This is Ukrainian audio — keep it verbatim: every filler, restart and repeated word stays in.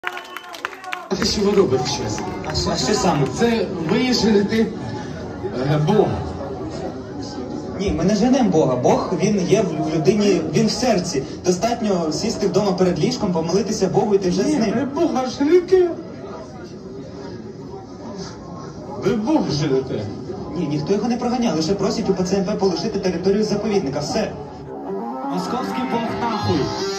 А ти що ви робите щось? А що, а що саме? Це ви жените е, Бога. Ні, ми не женемо Бога. Бог, він є в людині, він в серці. Достатньо сісти вдома перед ліжком, помолитися Богу і ти вже з Ні, ви ним. Бога жените. Ви Бога жените. Ні, ніхто його не проганяє, лише просить у ПЦМП полишити територію заповідника. Все. Московський Бог нахуй.